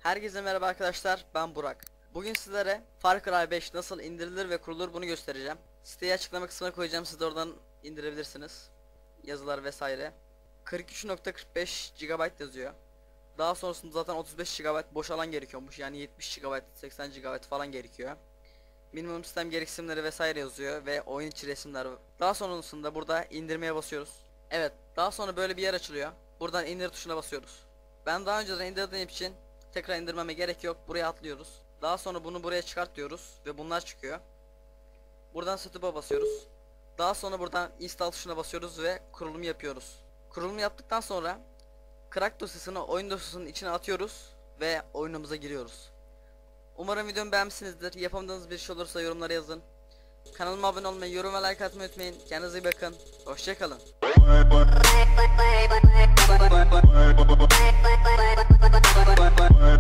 Herkese merhaba arkadaşlar, ben Burak. Bugün sizlere Far Cry 5 nasıl indirilir ve kurulur bunu göstereceğim. Siteyi açıklama kısmına koyacağım, siz de oradan indirebilirsiniz. Yazılar vesaire. 43.45 GB yazıyor. Daha sonrasında zaten 35 GB boş alan gerekiyormuş, yani 70 GB 80 GB falan gerekiyor. Minimum sistem gereksinimleri vesaire yazıyor ve oyun içi resimler. Daha sonrasında burada indirmeye basıyoruz. Evet, daha sonra böyle bir yer açılıyor. Buradan indir tuşuna basıyoruz. Ben daha önceden indirdiğim için tekrar indirmeme gerek yok. Buraya atlıyoruz. Daha sonra bunu buraya çıkart diyoruz ve bunlar çıkıyor. Buradan setup'a basıyoruz. Daha sonra buradan install tuşuna basıyoruz ve kurulum yapıyoruz. Kurulum yaptıktan sonra crack dosyasını oyun dosyasının içine atıyoruz ve oyunumuza giriyoruz. Umarım videomu beğenmişsinizdir. Yapamadığınız bir şey olursa yorumlara yazın. Kanalıma abone olmayı, yorum ve like atmayı unutmayın. Kendinize iyi bakın. Hoşçakalın. Bye.